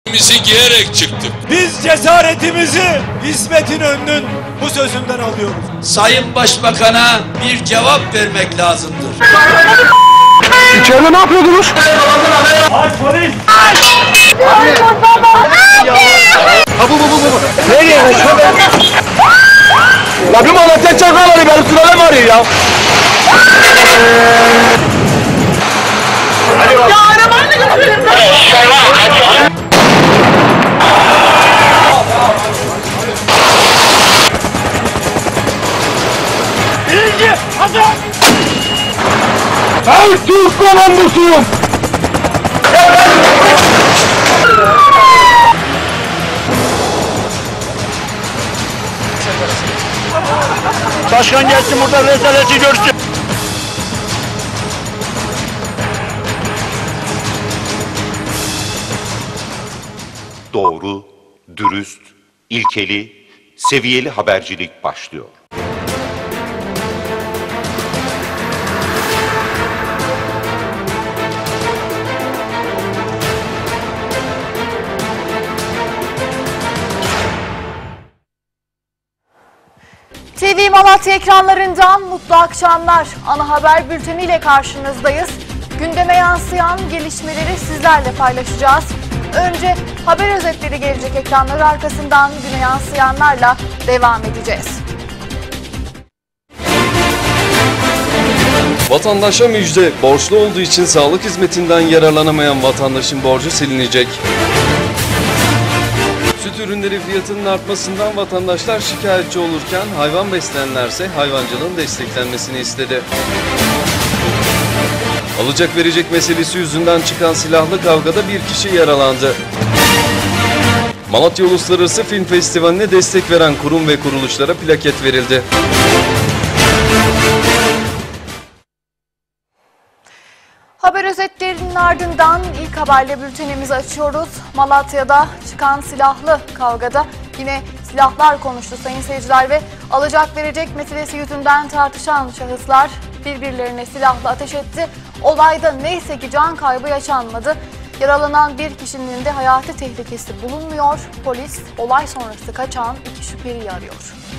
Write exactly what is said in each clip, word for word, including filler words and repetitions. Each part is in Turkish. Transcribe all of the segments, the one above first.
Bizi giyerek çıktık. Biz cesaretimizi İsmet İnönü'nün bu sözünden alıyoruz. Sayın Başbakan'a bir cevap vermek lazımdır. İçeride ne yapıyordunuz? Aç polis! Ha bu bu bu bu. Nereye kaçıyor? La bir Malatya çakal arıyor, beni sıralım arıyor ya. Ya arabayla götürelim ben. Birinci! Hazır! Ben Türk komandosuyum. Başkan gelsin burada rezaleti görsün. Doğru, dürüst, ilkeli, seviyeli habercilik başlıyor. T V Malatya ekranlarından mutlu akşamlar. Ana haber bülteniyle karşınızdayız. Gündeme yansıyan gelişmeleri sizlerle paylaşacağız. Önce haber özetleri gelecek ekranları, arkasından güne yansıyanlarla devam edeceğiz. Vatandaşa müjde, borçlu olduğu için sağlık hizmetinden yararlanamayan vatandaşın borcu silinecek. Süt ürünleri fiyatının artmasından vatandaşlar şikayetçi olurken hayvan besleyenlerse hayvancılığın desteklenmesini istedi. Alacak verecek meselesi yüzünden çıkan silahlı kavgada bir kişi yaralandı. Malatya Uluslararası Film Festivali'ne destek veren kurum ve kuruluşlara plaket verildi. Haber özetlerinin ardından ilk haberle bültenimizi açıyoruz. Malatya'da çıkan silahlı kavgada yine silahlar konuştu sayın seyirciler ve alacak verecek meselesi yüzünden tartışan şahıslar birbirlerine silahla ateş etti. Olayda neyse ki can kaybı yaşanmadı. Yaralanan bir kişinin de hayati tehlikesi bulunmuyor. Polis olay sonrası kaçan iki şüpheliyi arıyor.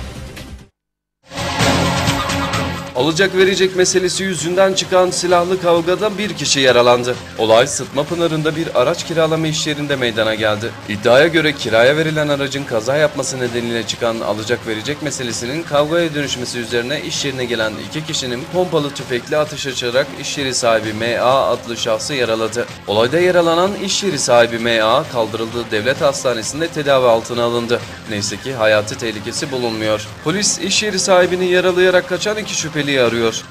Alacak verecek meselesi yüzünden çıkan silahlı kavgada bir kişi yaralandı. Olay Sıtmapınarı'nda bir araç kiralama iş yerinde meydana geldi. İddiaya göre kiraya verilen aracın kaza yapması nedeniyle çıkan alacak verecek meselesinin kavgaya dönüşmesi üzerine iş yerine gelen iki kişinin pompalı tüfekle ateş açarak iş yeri sahibi M A adlı şahsı yaraladı. Olayda yaralanan iş yeri sahibi M A kaldırıldığı devlet hastanesinde tedavi altına alındı. Neyse ki hayati tehlikesi bulunmuyor. Polis iş yeri sahibini yaralayarak kaçan iki şüpheli arıyor.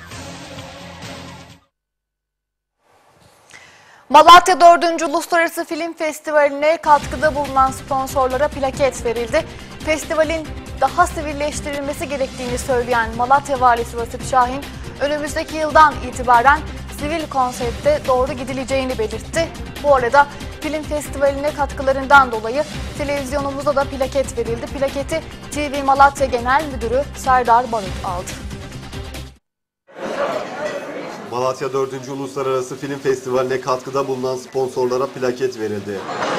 Malatya dördüncü Uluslararası Film Festivali'ne katkıda bulunan sponsorlara plaket verildi. Festivalin daha sivilleştirilmesi gerektiğini söyleyen Malatya Valisi Vasip Şahin, önümüzdeki yıldan itibaren sivil konsepte doğru gidileceğini belirtti. Bu arada film festivaline katkılarından dolayı televizyonumuza da plaket verildi. Plaketi T V Malatya Genel Müdürü Serdar Barut aldı. Malatya dördüncü Uluslararası Film Festivali'ne katkıda bulunan sponsorlara plaket verildi.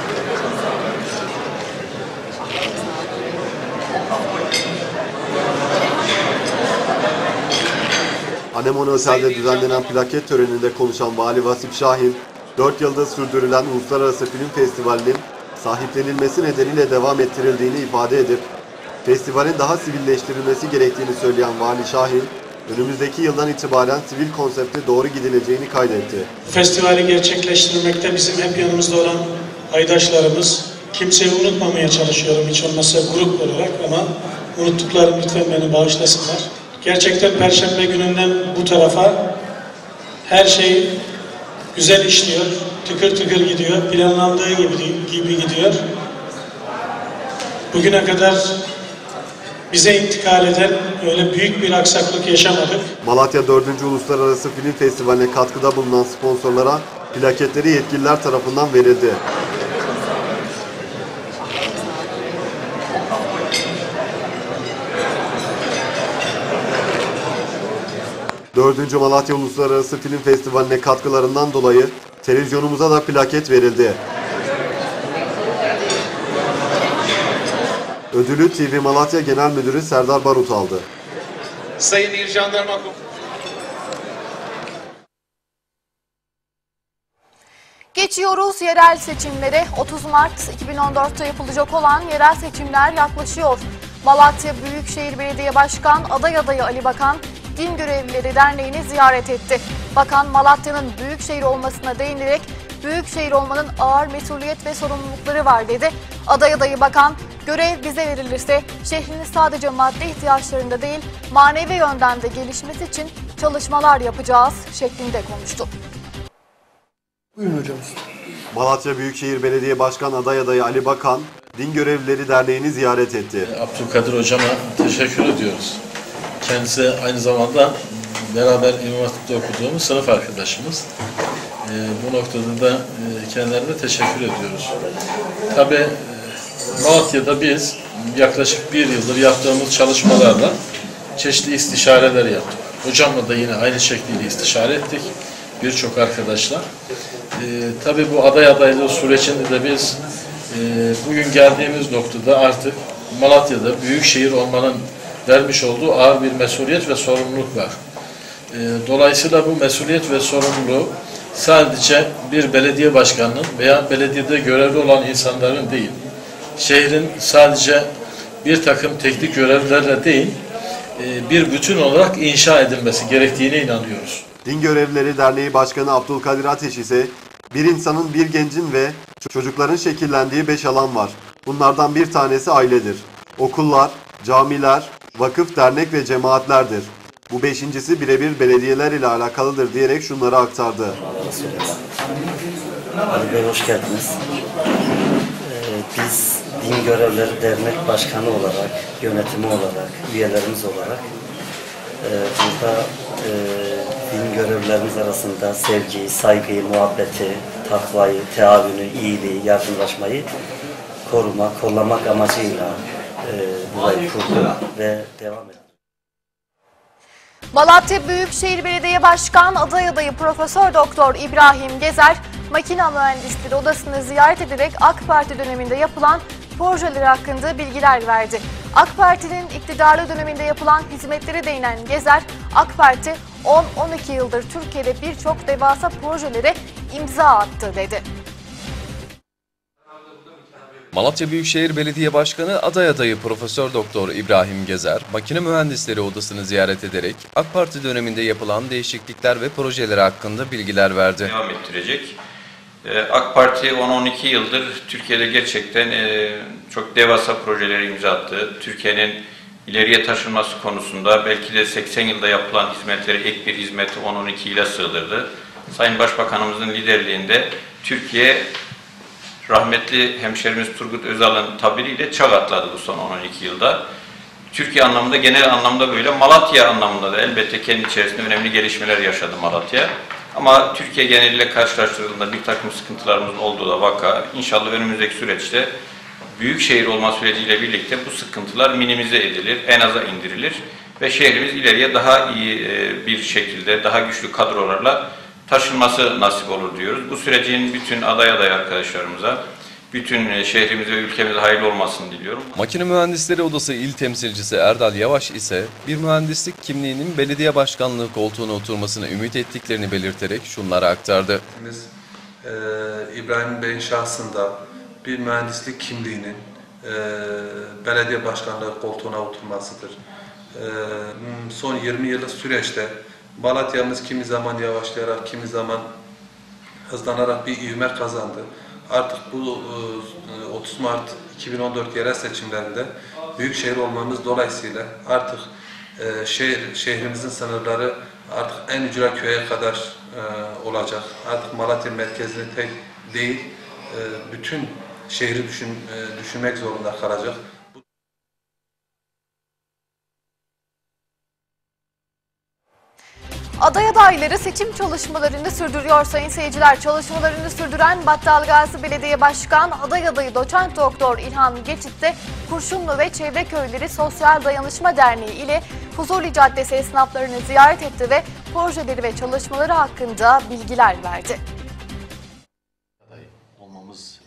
Anemone Otel'de düzenlenen plaket töreninde konuşan Vali Vasip Şahin, dört yılda sürdürülen Uluslararası Film Festivali'nin sahiplenilmesi nedeniyle devam ettirildiğini ifade edip, festivalin daha sivilleştirilmesi gerektiğini söyleyen Vali Şahin, önümüzdeki yıldan itibaren sivil konsepte doğru gidileceğini kaydetti. Festivali gerçekleştirmekte bizim hep yanımızda olan paydaşlarımız, kimseyi unutmamaya çalışıyorum hiç olmazsa grup olarak, ama unuttuklarım lütfen beni bağışlasınlar. Gerçekten Perşembe gününden bu tarafa her şey güzel işliyor, tıkır tıkır gidiyor, planlandığı gibi, gibi gidiyor. Bugüne kadar bize intikal eden öyle büyük bir aksaklık yaşamadık. Malatya dördüncü Uluslararası Film Festivali'ne katkıda bulunan sponsorlara plaketleri yetkililer tarafından verildi. dördüncü Malatya Uluslararası Film Festivali'ne katkılarından dolayı televizyonumuza da plaket verildi. Ödülü T V Malatya Genel Müdürü Serdar Barut aldı. Sayın İl Jandarma Geçiyoruz yerel seçimlere. otuz Mart iki bin on dört'te yapılacak olan yerel seçimler yaklaşıyor. Malatya Büyükşehir Belediye Başkan aday adayı Ali Bakan, Din Görevlileri Derneği'ni ziyaret etti. Bakan, Malatya'nın büyükşehir olmasına değinerek büyükşehir olmanın ağır mesuliyet ve sorumlulukları var dedi. Aday adayı bakan, görev bize verilirse şehrinin sadece maddi ihtiyaçlarında değil, manevi yönden de gelişmesi için çalışmalar yapacağız şeklinde konuştu. Buyurun hocam. Malatya Büyükşehir Belediye Başkan aday adayı Ali Bakan, Din Görevlileri Derneği'ni ziyaret etti. Abdülkadir Hocam'a teşekkür ediyoruz. Kendisi aynı zamanda beraber İmam Hatip'te okuduğumuz sınıf arkadaşımız. E, bu noktada da e, kendilerine teşekkür ediyoruz. Tabii e, Malatya'da biz yaklaşık bir yıldır yaptığımız çalışmalarla çeşitli istişareler yaptık. Hocamla da yine aynı şekilde istişare ettik. Birçok arkadaşlar. E, tabii bu aday adaylığı sürecinde de biz e, bugün geldiğimiz noktada artık Malatya'da büyükşehir olmanın vermiş olduğu ağır bir mesuliyet ve sorumluluk var. E, dolayısıyla bu mesuliyet ve sorumluluğu sadece bir belediye başkanının veya belediyede görevli olan insanların değil, şehrin sadece bir takım teknik görevlerle değil, e, bir bütün olarak inşa edilmesi gerektiğine inanıyoruz. Din Görevlileri Derneği Başkanı Abdülkadir Ateş ise bir insanın, bir gencin ve çocukların şekillendiği beş alan var. Bunlardan bir tanesi ailedir. Okullar, camiler, vakıf, dernek ve cemaatlerdir. Bu beşincisi birebir belediyeler ile alakalıdır diyerek şunları aktardı. Ali Bey hoş geldiniz. Ee, biz Din Görevlileri Dernek Başkanı olarak, yönetimi olarak, üyelerimiz olarak e, burada e, din görevlilerimiz arasında sevgiyi, saygıyı, muhabbeti, takvayı, teavünü, iyiliği, yardımlaşmayı koruma, kollamak amacıyla e, burayı kurduk ve devam ediyoruz. Malatya Büyükşehir Belediye Başkan aday adayı Profesör Doktor İbrahim Gezer, Makine Mühendisleri Odası'nı ziyaret ederek AK Parti döneminde yapılan projeler hakkında bilgiler verdi. AK Parti'nin iktidarlı döneminde yapılan hizmetleri değinen Gezer, AK Parti on on iki yıldır Türkiye'de birçok devasa projelere imza attı dedi. Malatya Büyükşehir Belediye Başkanı aday adayı Profesör Doktor İbrahim Gezer, Makine Mühendisleri Odası'nı ziyaret ederek AK Parti döneminde yapılan değişiklikler ve projeleri hakkında bilgiler verdi. Devam ettirecek. AK Parti on on iki yıldır Türkiye'de gerçekten çok devasa projelere imza attı. Türkiye'nin ileriye taşınması konusunda belki de seksen yılda yapılan hizmetleri ek bir hizmeti on on iki yıla sığdırdı. Sayın Başbakanımızın liderliğinde Türkiye, rahmetli hemşerimiz Turgut Özal'ın tabiriyle çağ atladı bu son on on iki yılda. Türkiye anlamında, genel anlamda böyle, Malatya anlamında da elbette kendi içerisinde önemli gelişmeler yaşadı Malatya. Ama Türkiye geneliyle karşılaştırıldığında bir takım sıkıntılarımızın olduğu da vaka. İnşallah önümüzdeki süreçte büyükşehir olma süreciyle birlikte bu sıkıntılar minimize edilir, en aza indirilir ve şehrimiz ileriye daha iyi bir şekilde, daha güçlü kadrolarla taşınması nasip olur diyoruz. Bu sürecin bütün aday aday arkadaşlarımıza, bütün şehrimize ve ülkemize hayırlı olmasını diliyorum. Makine Mühendisleri Odası İl Temsilcisi Erdal Yavaş ise bir mühendislik kimliğinin belediye başkanlığı koltuğuna oturmasını ümit ettiklerini belirterek şunları aktardı. Biz e, İbrahim Bey'in şahsında bir mühendislik kimliğinin e, belediye başkanlığı koltuğuna oturmasıdır. E, son yirmi yıllık süreçte Malatya'mız kimi zaman yavaşlayarak, kimi zaman hızlanarak bir ivme kazandı. Artık bu otuz Mart iki bin on dört yerel seçimlerinde büyükşehir olmamız dolayısıyla artık şehir, şehrimizin sınırları artık en ücra köye kadar olacak. Artık Malatya merkezini tek değil, bütün şehri düşün, düşünmek zorunda kalacak. Aday adayları seçim çalışmalarını sürdürüyor sayın seyirciler. Çalışmalarını sürdüren Battalgazi Belediye Başkan aday adayı Doçent Doktor İlhan Geçit de Kurşunlu ve Çevre Köyleri Sosyal Dayanışma Derneği ile Fuzuli Caddesi esnaflarını ziyaret etti ve projeleri ve çalışmaları hakkında bilgiler verdi. Aday olmamız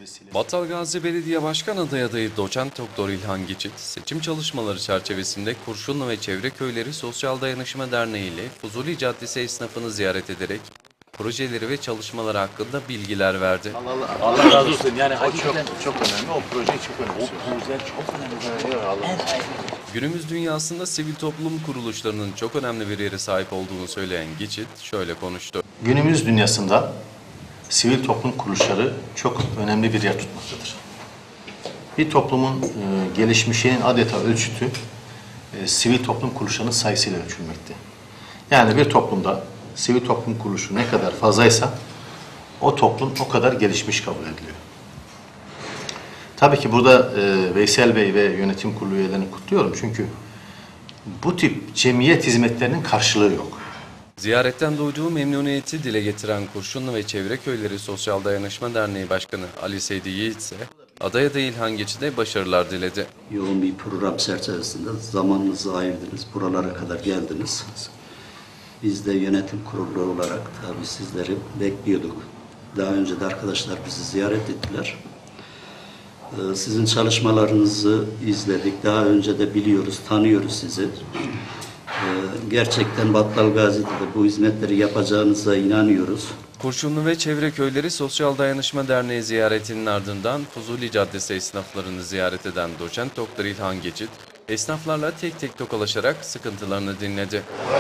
Battalgazi Belediye Başkan adayı adayı Doçent Doktor İlhan Geçit, seçim çalışmaları çerçevesinde Kurşunlu ve Çevre Köyleri Sosyal Dayanışma Derneği ile Fuzuli Caddesi esnafını ziyaret ederek projeleri ve çalışmaları hakkında bilgiler verdi. Allah, Allah razı olsun. Yani o çok çok önemli. O proje çok önemli. O proje çok önemli. Allah. Günümüz dünyasında sivil toplum kuruluşlarının çok önemli bir yere sahip olduğunu söyleyen Geçit şöyle konuştu. Günümüz dünyasında sivil toplum kuruluşları çok önemli bir yer tutmaktadır. Bir toplumun e, gelişmişliğinin adeta ölçütü e, sivil toplum kuruluşlarının sayısıyla ölçülmekte. Yani bir toplumda sivil toplum kuruluşu ne kadar fazlaysa o toplum o kadar gelişmiş kabul ediliyor. Tabii ki burada e, Veysel Bey ve yönetim kurulu üyelerini kutluyorum çünkü bu tip cemiyet hizmetlerinin karşılığı yok. Ziyaretten duyduğu memnuniyeti dile getiren Kurşunlu ve Çevre Köyleri Sosyal Dayanışma Derneği Başkanı Ali Seydi Yiğit ise adaya da İlhan Geçit'e başarılar diledi. Yoğun bir program çerçevesinde zamanınızı ayırdınız, buralara kadar geldiniz. Biz de yönetim kurulu olarak tabii sizleri bekliyorduk. Daha önce de arkadaşlar bizi ziyaret ettiler. Sizin çalışmalarınızı izledik. Daha önce de biliyoruz, tanıyoruz sizi. Gerçekten Battalgazi'de de bu hizmetleri yapacağınıza inanıyoruz. Kurşunlu ve Çevre Köyleri Sosyal Dayanışma Derneği ziyaretinin ardından Fuzuli Caddesi esnaflarını ziyaret eden Doçent Doktor İlhan Geçit, esnaflarla tek tek tokalaşarak sıkıntılarını dinledi.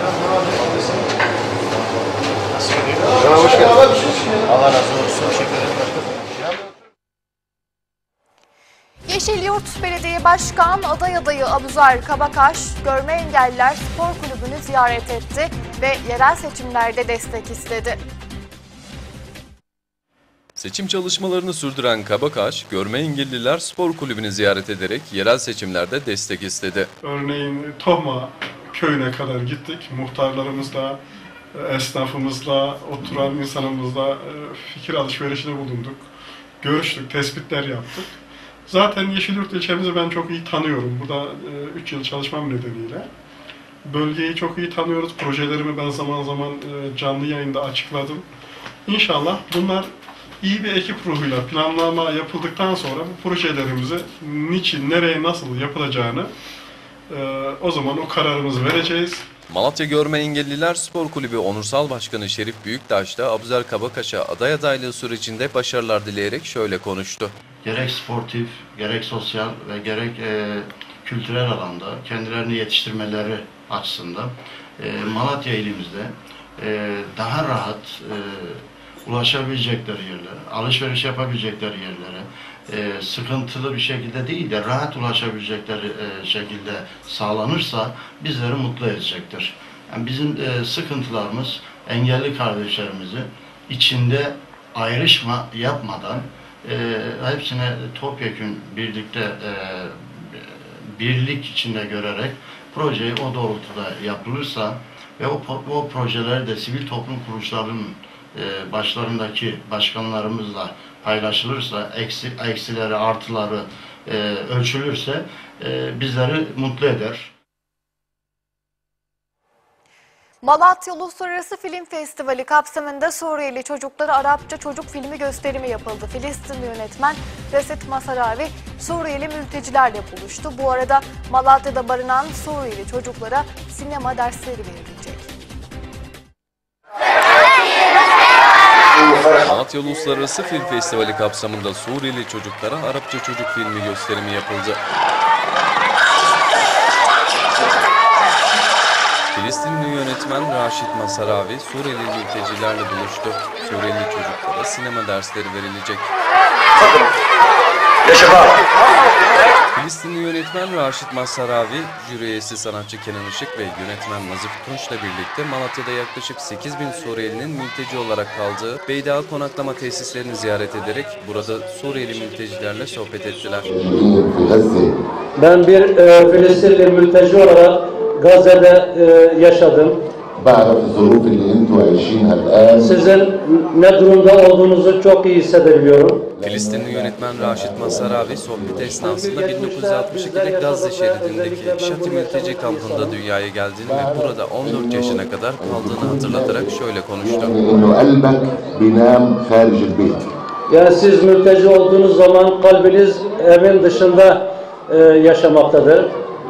Hoş geldiniz. Allah razı olsun. Teşekkür ederim. Yeşilyurt Belediye Başkan aday adayı Abuzer Kabakaş, Görme Engelliler Spor Kulübü'nü ziyaret etti ve yerel seçimlerde destek istedi. Seçim çalışmalarını sürdüren Kabakaş, Görme Engelliler Spor Kulübü'nü ziyaret ederek yerel seçimlerde destek istedi. Örneğin Tohma köyüne kadar gittik. Muhtarlarımızla, esnafımızla, oturan insanımızla fikir alışverişinde bulunduk. Görüştük, tespitler yaptık. Zaten Yeşilyurt ilçemizi ben çok iyi tanıyorum. Burada üç yıl çalışmam nedeniyle. Bölgeyi çok iyi tanıyoruz. Projelerimi ben zaman zaman e, canlı yayında açıkladım. İnşallah bunlar iyi bir ekip ruhuyla planlama yapıldıktan sonra bu projelerimizi niçin, nereye, nasıl yapılacağını e, o zaman o kararımızı vereceğiz. Malatya Görme Engelliler Spor Kulübü Onursal Başkanı Şerif Büyüktaş da Abuzer Kabakaş'a aday adaylığı sürecinde başarılar dileyerek şöyle konuştu. Gerek sportif, gerek sosyal ve gerek e, kültürel alanda kendilerini yetiştirmeleri açısından e, Malatya ilimizde e, daha rahat e, ulaşabilecekleri yerlere, alışveriş yapabilecekleri yerlere, e, sıkıntılı bir şekilde değil de rahat ulaşabilecekleri e, şekilde sağlanırsa bizleri mutlu edecektir. Yani bizim e, sıkıntılarımız engelli kardeşlerimizi içinde ayrışma yapmadan e, hepsine topyekün birlikte e, birlik içinde görerek projeyi o doğrultuda yapılırsa ve o, o projeleri de sivil toplum kuruluşlarının e, başlarındaki başkanlarımızla paylaşılırsa, eksi, eksileri, artıları e, ölçülürse e, bizleri mutlu eder. Malatya Uluslararası Film Festivali kapsamında Suriyeli çocuklara Arapça çocuk filmi gösterimi yapıldı. Filistinli yönetmen Reset Masaravi Suriyeli mültecilerle buluştu. Bu arada Malatya'da barınan Suriyeli çocuklara sinema dersleri verilecek. Malatya Uluslararası Film Festivali kapsamında Suriyeli çocuklara Arapça çocuk filmi gösterimi yapıldı. Filistinli yönetmen Raşit Masaravi Suriyeli mültecilerle buluştu. Suriyeli çocuklara sinema dersleri verilecek. Filistinli yönetmen Raşit Masaravi, jüri üyesi sanatçı Kenan Işık ve yönetmen Nazif Tunç'la birlikte Malatya'da yaklaşık sekiz bin Suriyelinin mülteci olarak kaldığı Beyda konaklama tesislerini ziyaret ederek burada Suriyeli mültecilerle sohbet ettiler. Ben bir e, Filistinli mülteci olarak Gazze'de e, yaşadım. Sizin ne durumda olduğunuzu çok iyi hissedebiliyorum. Filistinli yönetmen Raşit Masaravi sohbet esnasında bin dokuz yüz altmış ikide Gazze şeridindeki Şati mülteci kampında dünyaya geldiğini ve burada on dört yaşına kadar kaldığını hatırlatarak şöyle konuştu. Yani siz mülteci olduğunuz zaman kalbiniz evin dışında e, yaşamaktadır.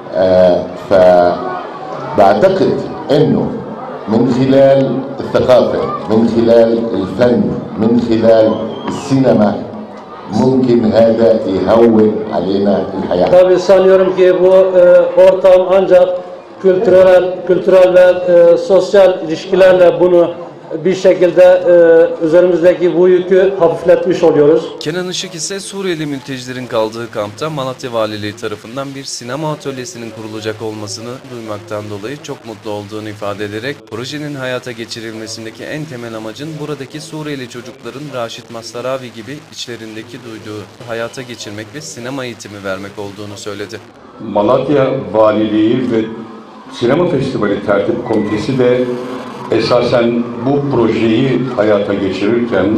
فبعتقد انه من خلال الثقافة من خلال الفن من خلال السينما ممكن هذا يهون علينا الحياة. Tabii sanıyorum ki bu e, ortam ancak kültürel, kültürel ve e, sosyal ilişkilerle bunu bir şekilde e, üzerimizdeki bu yükü hafifletmiş oluyoruz. Kenan Işık ise Suriyeli mültecilerin kaldığı kampta Malatya Valiliği tarafından bir sinema atölyesinin kurulacak olmasını duymaktan dolayı çok mutlu olduğunu ifade ederek projenin hayata geçirilmesindeki en temel amacın buradaki Suriyeli çocukların Raşit Mastaravi gibi içlerindeki duyduğu hayata geçirmek ve sinema eğitimi vermek olduğunu söyledi. Malatya Valiliği ve Sinema Festivali Tertip Komitesi de esasen bu projeyi hayata geçirirken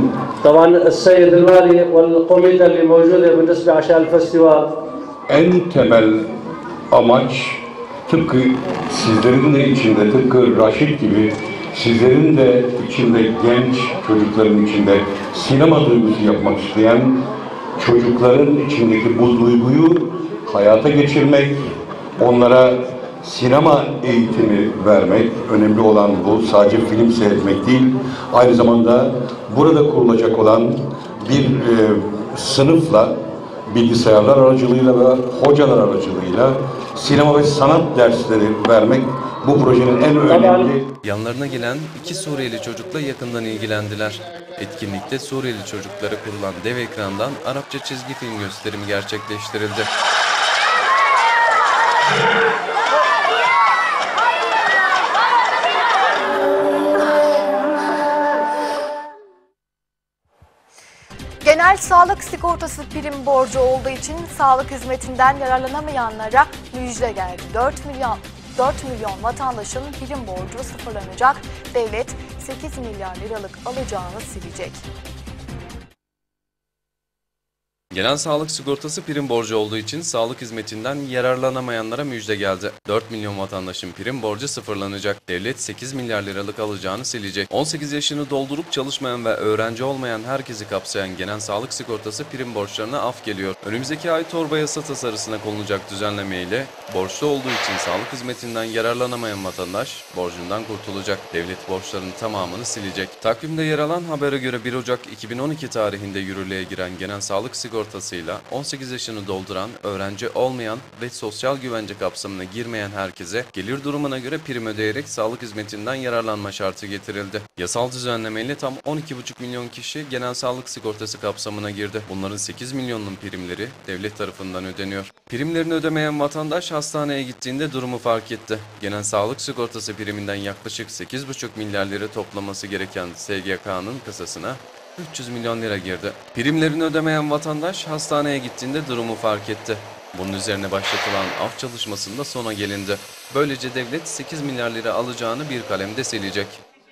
en temel amaç tıpkı sizlerin de içinde, tıpkı Raşit gibi sizlerin de içinde, genç çocukların içinde sinema duygusu yapmak isteyen çocukların içindeki bu duyguyu hayata geçirmek, onlara sinema eğitimi vermek, önemli olan bu. Sadece film seyretmek değil, aynı zamanda burada kurulacak olan bir e, sınıfla, bilgisayarlar aracılığıyla ve hocalar aracılığıyla sinema ve sanat dersleri vermek bu projenin en önemli. Yanlarına gelen iki Suriyeli çocukla yakından ilgilendiler. Etkinlikte Suriyeli çocuklara kurulan dev ekrandan Arapça çizgi film gösterimi gerçekleştirildi. Genel sağlık sigortası prim borcu olduğu için sağlık hizmetinden yararlanamayanlara müjde geldi. dört milyon dört milyon vatandaşın prim borcu sıfırlanacak. Devlet sekiz milyar liralık alacağını silecek. Genel sağlık sigortası prim borcu olduğu için sağlık hizmetinden yararlanamayanlara müjde geldi. dört milyon vatandaşın prim borcu sıfırlanacak. Devlet sekiz milyar liralık alacağını silecek. on sekiz yaşını doldurup çalışmayan ve öğrenci olmayan herkesi kapsayan genel sağlık sigortası prim borçlarına af geliyor. Önümüzdeki ay torba yasa tasarısına konulacak düzenleme ile borçlu olduğu için sağlık hizmetinden yararlanamayan vatandaş borcundan kurtulacak. Devlet borçlarının tamamını silecek. Takvimde yer alan habere göre bir Ocak iki bin on iki tarihinde yürürlüğe giren genel sağlık sigortası sigortasıyla on sekiz yaşını dolduran, öğrenci olmayan ve sosyal güvence kapsamına girmeyen herkese gelir durumuna göre prim ödeyerek sağlık hizmetinden yararlanma şartı getirildi. Yasal düzenlemeyle tam on iki buçuk milyon kişi genel sağlık sigortası kapsamına girdi. Bunların sekiz milyonunun primleri devlet tarafından ödeniyor. Primlerini ödemeyen vatandaş hastaneye gittiğinde durumu fark etti. Genel sağlık sigortası priminden yaklaşık sekiz buçuk milyar lira toplaması gereken S G K'nın kasasına üç yüz milyon lira girdi. Primlerini ödemeyen vatandaş hastaneye gittiğinde durumu fark etti. Bunun üzerine başlatılan af çalışmasında sona gelindi. Böylece devlet sekiz milyar lira alacağını bir kalemde silecek.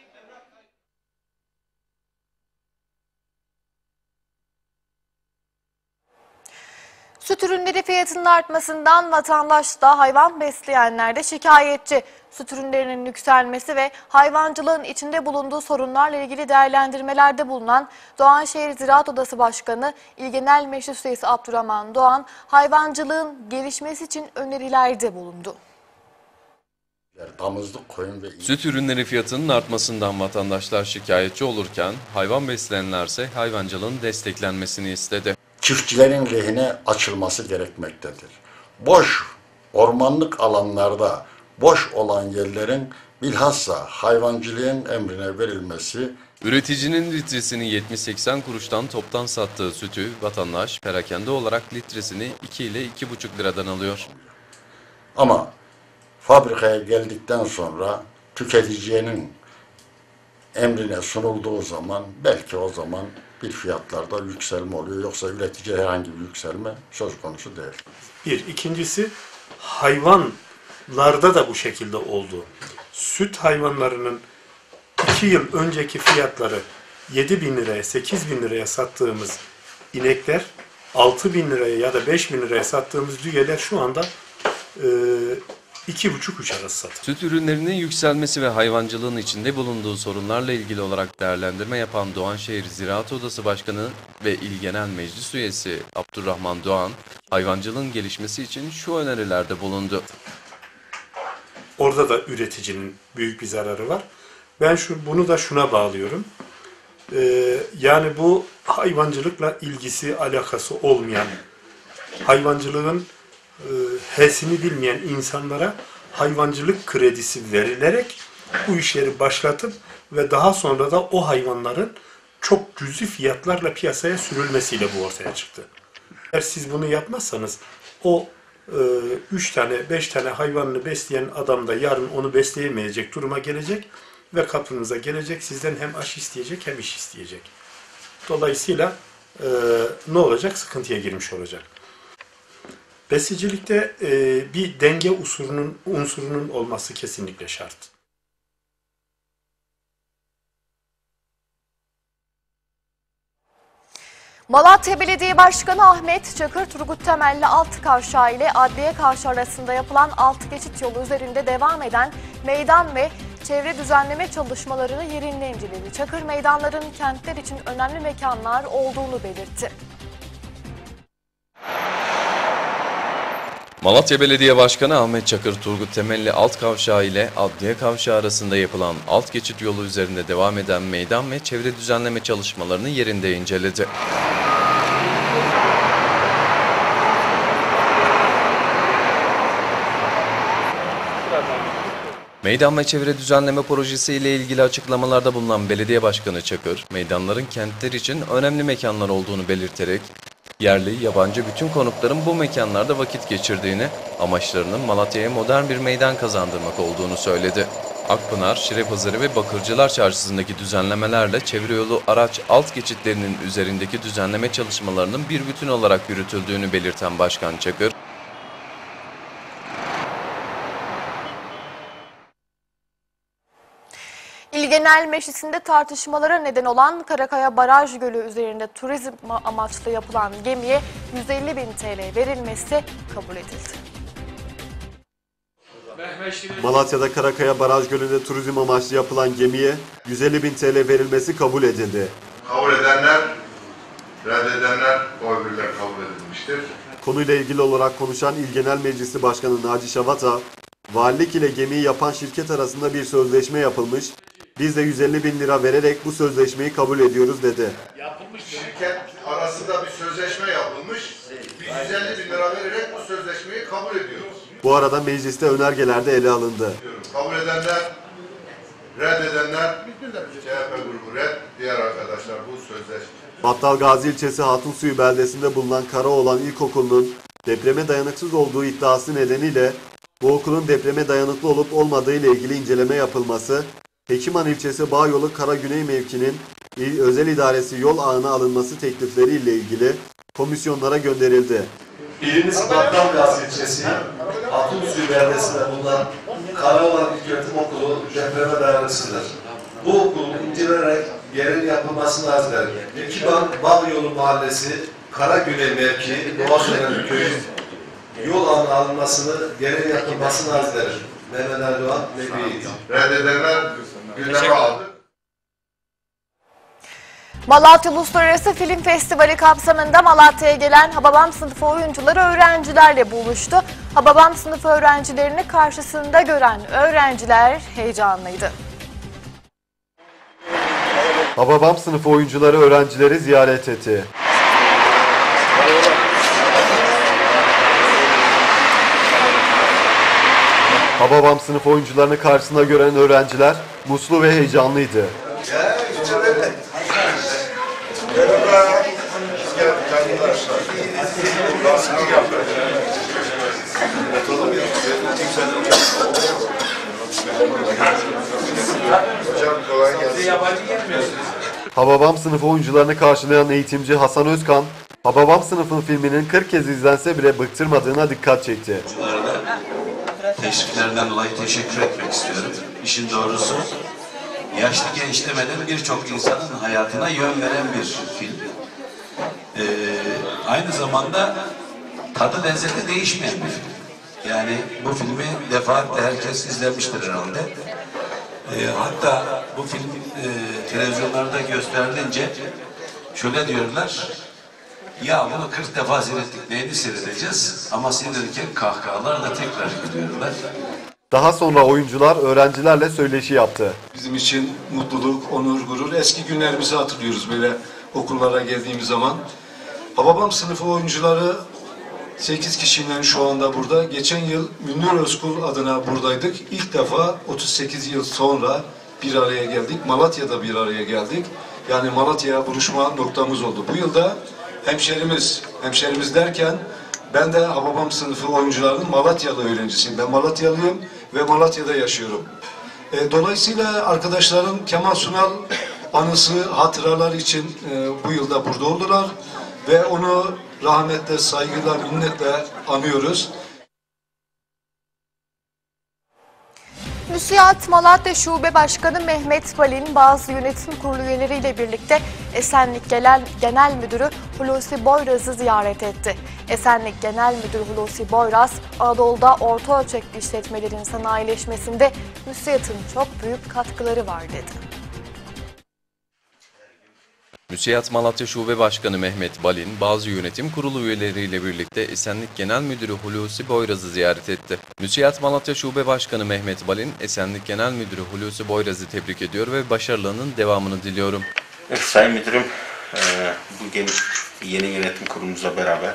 Süt ürünleri fiyatının artmasından vatandaş da hayvan besleyenler de şikayetçi. Süt ürünlerinin yükselmesi ve hayvancılığın içinde bulunduğu sorunlarla ilgili değerlendirmelerde bulunan Doğanşehir Ziraat Odası Başkanı İl Genel Meclis Üyesi Abdurrahman Doğan, hayvancılığın gelişmesi için önerilerde bulundu. Damızlık, koyun ve Süt ürünleri fiyatının artmasından vatandaşlar şikayetçi olurken hayvan besleyenlerse hayvancılığın desteklenmesini istedi. Çiftçilerin lehine açılması gerekmektedir. Boş ormanlık alanlarda boş olan yerlerin bilhassa hayvancılığın emrine verilmesi. Üreticinin litresini yetmiş seksen kuruştan toptan sattığı sütü vatandaş perakende olarak litresini iki ile iki buçuk liradan alıyor. Ama fabrikaya geldikten sonra tüketicinin emrine sunulduğu zaman belki o zaman bir fiyatlarda yükselme oluyor. Yoksa üretici herhangi bir yükselme söz konusu değil. Bir. İkincisi hayvanlarda da bu şekilde oldu. Süt hayvanlarının iki yıl önceki fiyatları yedi bin liraya, sekiz bin liraya sattığımız inekler, altı bin liraya ya da beş bin liraya sattığımız düğeler şu anda e, iki buçuk üç arası satılıyor. Süt ürünlerinin yükselmesi ve hayvancılığın içinde bulunduğu sorunlarla ilgili olarak değerlendirme yapan Doğanşehir Ziraat Odası Başkanı ve İl Genel Meclis Üyesi Abdurrahman Doğan, hayvancılığın gelişmesi için şu önerilerde bulundu. Orada da üreticinin büyük bir zararı var. Ben şu, bunu da şuna bağlıyorum. Ee, yani bu hayvancılıkla ilgisi, alakası olmayan, hayvancılığın e, hesini bilmeyen insanlara hayvancılık kredisi verilerek bu işleri başlatıp ve daha sonra da o hayvanların çok cüzi fiyatlarla piyasaya sürülmesiyle bu ortaya çıktı. Eğer siz bunu yapmazsanız o e, üç tane, beş tane hayvanını besleyen adam da yarın onu besleyemeyecek duruma gelecek ve kapınıza gelecek, sizden hem aş isteyecek hem iş isteyecek. Dolayısıyla e, ne olacak? Sıkıntıya girmiş olacak. Besicilikte e, bir denge unsurunun, unsurunun olması kesinlikle şart. Malatya Belediye Başkanı Ahmet Çakır, Turgut Temelli Alt Kavşağı ile Adliye Kavşağı arasında yapılan alt geçit yolu üzerinde devam eden meydan ve çevre düzenleme çalışmalarını yerinde inceledi. Çakır, meydanların kentler için önemli mekanlar olduğunu belirtti. Malatya Belediye Başkanı Ahmet Çakır, Turgut Temelli Alt Kavşağı ile Adliye Kavşağı arasında yapılan alt geçit yolu üzerinde devam eden meydan ve çevre düzenleme çalışmalarını yerinde inceledi. Meydan ve çevre düzenleme projesi ile ilgili açıklamalarda bulunan Belediye Başkanı Çakır, meydanların kentler için önemli mekanlar olduğunu belirterek, yerli, yabancı bütün konukların bu mekanlarda vakit geçirdiğini, amaçlarının Malatya'ya modern bir meydan kazandırmak olduğunu söyledi. Akpınar, Şirepazarı ve Bakırcılar Çarşısı'ndaki düzenlemelerle çevre yolu araç alt geçitlerinin üzerindeki düzenleme çalışmalarının bir bütün olarak yürütüldüğünü belirten Başkan Çakır, İl Genel Meclisi'nde tartışmalara neden olan Karakaya Baraj Gölü üzerinde turizm amaçlı yapılan gemiye yüz elli bin T L verilmesi kabul edildi. Malatya'da Karakaya Baraj Gölü'nde turizm amaçlı yapılan gemiye yüz elli bin T L verilmesi kabul edildi. Kabul edenler, reddedenler oy birliğiyle kabul edilmiştir. Konuyla ilgili olarak konuşan İl Genel Meclisi Başkanı Naci Şavata, valilik ile gemiyi yapan şirket arasında bir sözleşme yapılmış, biz de yüz elli bin lira vererek bu sözleşmeyi kabul ediyoruz dedi. Yapılmış şirket arasında bir sözleşme yapılmış, biz yüz elli bin lira vererek bu sözleşmeyi kabul ediyoruz. Bu arada mecliste önergeler de ele alındı. Kabul edenler, reddedenler, C H P grubu red, diğer arkadaşlar bu sözleşme. Battal Gazi ilçesi Hatunsuyu beldesinde bulunan Karaoğlan İlkokulu'nun depreme dayanıksız olduğu iddiası nedeniyle bu okulun depreme dayanıklı olup olmadığı ile ilgili inceleme yapılması, Hekiman ilçesi Bağyolu Karagüney mevkinin il özel idaresi yol ağına alınması teklifleri ile ilgili komisyonlara gönderildi. İlimiz Battal Gazi ilçesi Hatunsuyu beldesinde bulunan Karaoğlan İlköğretim Okulu depreme dayanıksızdır. Bu okulun incelenerek yerin yapılmasını arz eder. Hekiman Bağyolu Mahallesi Karagüney mevki Doğaçdelen Köyü yol ağına alınmasını, gereği yapılmasını arz eder. Mehmet Erdoğan ve Beyit. Reddedenler gündeme aldı. Malatya Uluslararası Film Festivali kapsamında Malatya'ya gelen Hababam sınıfı oyuncuları öğrencilerle buluştu. Hababam sınıfı öğrencilerini karşısında gören öğrenciler heyecanlıydı. Hababam sınıfı oyuncuları öğrencileri ziyaret etti. Hababam sınıf oyuncularını karşısında gören öğrenciler mutlu ve heyecanlıydı. Hababam sınıfı oyuncularını karşılayan eğitimci Hasan Özkan, Hababam sınıfın filminin kırk kez izlense bile bıktırmadığına dikkat çekti. Teşviklerinden dolayı teşekkür etmek istiyorum. İşin doğrusu yaşlı genç demeden birçok insanın hayatına yön veren bir film. Ee, aynı zamanda tadı lezzeti değişmeyen bir film. Yani bu filmi defaatle herkes izlemiştir herhalde. E, hatta bu film e, televizyonlarda gösterilince şöyle diyorlar, ya bunu kırk defa seyrettik, neyini seyredeceğiz? Ama seyredirken kahkahalarla tekrar gülüyorlar. Daha sonra oyuncular öğrencilerle söyleşi yaptı. Bizim için mutluluk, onur, gurur. Eski günlerimizi hatırlıyoruz böyle okullara geldiğimiz zaman. Hababam sınıfı oyuncuları sekiz kişiyle şu anda burada. Geçen yıl Münir Özkul adına buradaydık. İlk defa otuz sekiz yıl sonra bir araya geldik. Malatya'da bir araya geldik. Yani Malatya'ya buluşma noktamız oldu. Bu yılda hemşerimiz, hemşerimiz derken ben de Hababam sınıfı oyuncularının Malatyalı öğrencisiyim. Ben Malatyalıyım ve Malatya'da yaşıyorum. E, dolayısıyla arkadaşlarım Kemal Sunal anısı, hatıralar için e, bu yılda burada oldular ve onu rahmetle, saygıyla, minnetle anıyoruz. MÜSİAD Malatya Şube Başkanı Mehmet Balin bazı yönetim kurulu üyeleriyle birlikte Esenlik Genel, Genel Müdürü Hulusi Boyraz'ı ziyaret etti. Esenlik Genel Müdürü Hulusi Boyraz, Anadolu'da orta ölçekli işletmelerin sanayileşmesinde MÜSİAD'ın çok büyük katkıları var dedi. MÜSİAD Malatya Şube Başkanı Mehmet Balin, bazı yönetim kurulu üyeleriyle birlikte Esenlik Genel Müdürü Hulusi Boyraz'ı ziyaret etti. MÜSİAD Malatya Şube Başkanı Mehmet Balin, Esenlik Genel Müdürü Hulusi Boyraz'ı tebrik ediyor ve başarılarının devamını diliyorum. Evet, Sayın Müdürüm, bugün yeni yönetim kurulumuzla beraber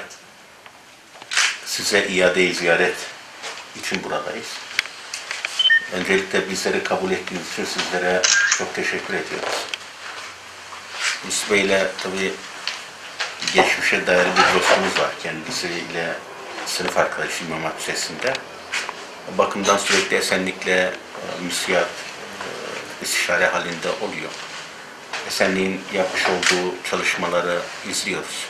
size iade-i ziyaret için buradayız. Öncelikle bizleri kabul ettiğiniz için sizlere çok teşekkür ediyoruz. Hulusi Bey ile tabii geçmişe dair bir dostumuz var. Kendisiyle sınıf arkadaşı İmam Hatip Lisesi'nde. O bakımdan sürekli Esenlik'le MÜSİAD istişare halinde oluyor. Esenlik'in yapmış olduğu çalışmaları izliyoruz.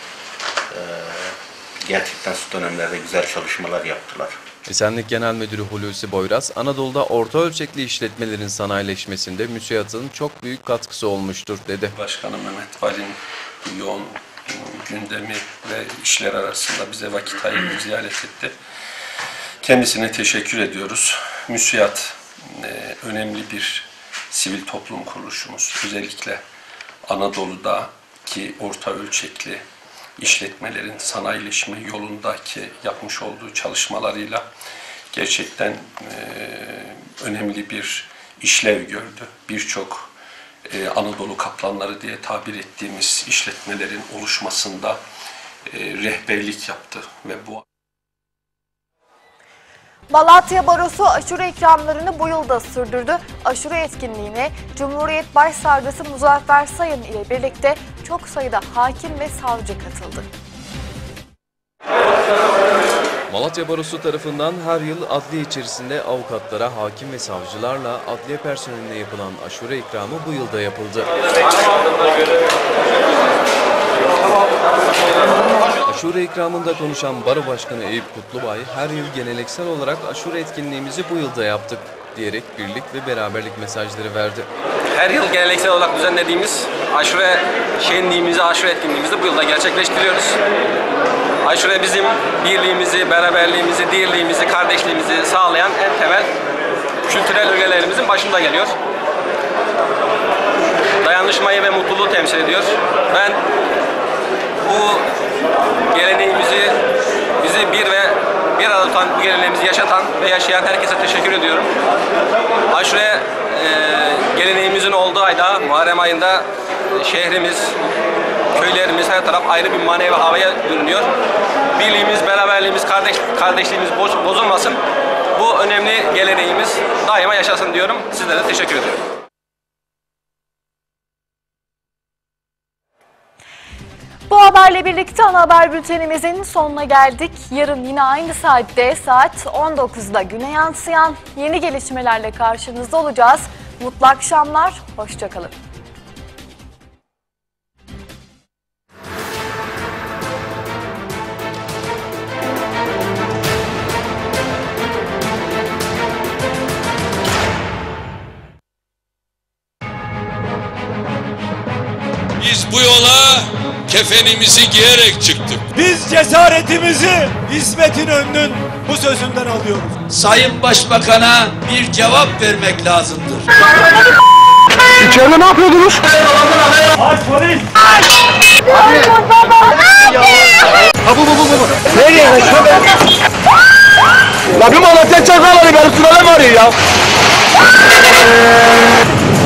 Gerçekten şu dönemlerde güzel çalışmalar yaptılar. Esenlik Genel Müdürü Hulusi Boyraz, Anadolu'da orta ölçekli işletmelerin sanayileşmesinde MÜSİAD'ın çok büyük katkısı olmuştur dedi. Başkanım Mehmet Balin yoğun gündemi ve işler arasında bize vakit ayırıp ziyaret etti. Kendisine teşekkür ediyoruz. MÜSİAD e, önemli bir sivil toplum kuruluşumuz. Özellikle Anadolu'daki orta ölçekli işletmelerin sanayileşme yolundaki yapmış olduğu çalışmalarıyla gerçekten e, önemli bir işlev gördü. Birçok e, Anadolu kaplanları diye tabir ettiğimiz işletmelerin oluşmasında e, rehberlik yaptı ve bu Malatya Barosu aşure ikramlarını bu yılda sürdürdü. Aşure etkinliğine Cumhuriyet Başsavcısı Muzaffer Sayın ile birlikte çok sayıda hakim ve savcı katıldı. Malatya Barosu tarafından her yıl adliye içerisinde avukatlara, hakim ve savcılarla adliye personeline yapılan aşure ikramı bu yılda yapıldı. Aşure ikramında konuşan Baro Başkanı Eyüp Kutlubay, her yıl geleneksel olarak aşure etkinliğimizi bu yılda yaptık diyerek birlik ve beraberlik mesajları verdi. Her yıl geleneksel olarak düzenlediğimiz aşure şenliğimizi, aşure etkinliğimizi bu yılda gerçekleştiriyoruz. Aşure bizim birliğimizi, beraberliğimizi, dirliğimizi, kardeşliğimizi sağlayan en temel kültürel ögelerimizin başında geliyor. Dayanışmayı ve mutluluğu temsil ediyor. Ben bu geleneğimizi, bizi bir ve bir arada tutan, bu geleneğimizi yaşatan ve yaşayan herkese teşekkür ediyorum. Aşure e, geleneğimizin olduğu ayda, Muharrem ayında şehrimiz, köylerimiz, her taraf ayrı bir manevi havaya bürünüyor. Birliğimiz, beraberliğimiz, kardeş, kardeşliğimiz boz, bozulmasın. Bu önemli geleneğimiz daima yaşasın diyorum. Sizlere teşekkür ediyorum. Bu haberle birlikte ana haber bültenimizin sonuna geldik. Yarın yine aynı saatte saat on dokuzda güne yansıyan yeni gelişmelerle karşınızda olacağız. Mutlu akşamlar, hoşça kalın. Biz bu yola kefen kefenimizi giyerek çıktık. Biz cesaretimizi İsmet İnönü'nün bu sözünden alıyoruz. Sayın Başbakan'a bir cevap vermek lazımdır. İçeride ne yapıyordunuz? Aç polis! Aç! Ha bu bu bu bu. Nereye? La bir Malatya çakaları beni sıralım arıyor ya.